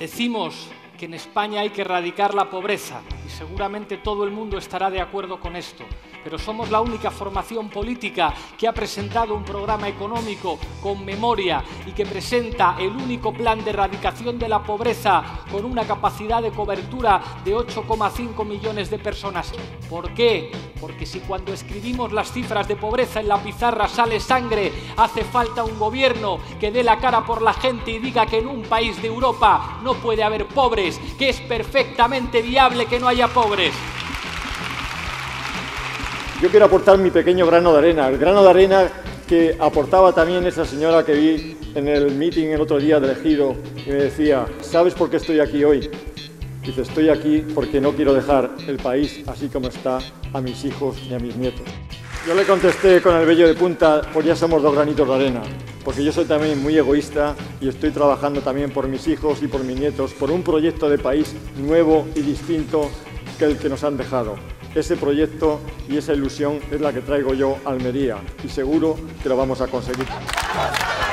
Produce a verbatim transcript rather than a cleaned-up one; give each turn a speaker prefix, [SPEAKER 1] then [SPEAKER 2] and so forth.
[SPEAKER 1] Decimos que en España hay que erradicar la pobreza y seguramente todo el mundo estará de acuerdo con esto, pero somos la única formación política que ha presentado un programa económico con memoria y que presenta el único plan de erradicación de la pobreza con una capacidad de cobertura de ocho coma cinco millones de personas. ¿Por qué? Porque si cuando escribimos las cifras de pobreza en la pizarra sale sangre, hace falta un gobierno que dé la cara por la gente y diga que en un país de Europa no puede haber pobres, que es perfectamente viable que no haya pobres.
[SPEAKER 2] Yo quiero aportar mi pequeño grano de arena, el grano de arena que aportaba también esa señora que vi en el meeting el otro día del Ejido y me decía, ¿sabes por qué estoy aquí hoy? Dice, estoy aquí porque no quiero dejar el país así como está a mis hijos ni a mis nietos. Yo le contesté con el vello de punta, pues ya somos dos granitos de arena, porque yo soy también muy egoísta y estoy trabajando también por mis hijos y por mis nietos, por un proyecto de país nuevo y distinto que el que nos han dejado. Ese proyecto y esa ilusión es la que traigo yo a Almería y seguro que lo vamos a conseguir.